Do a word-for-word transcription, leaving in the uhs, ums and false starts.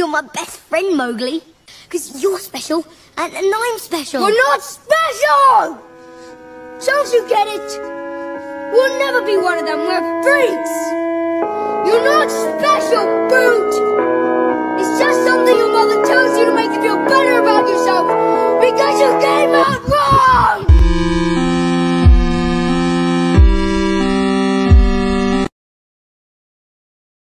you're my best friend, Mowgli. Because you're special, and, and I'm special. We're not special! Don't you get it? We'll never be one of them. We're freaks! You're not special, Boot! It's just something your mother tells you to make you feel better about yourself because you came out wrong!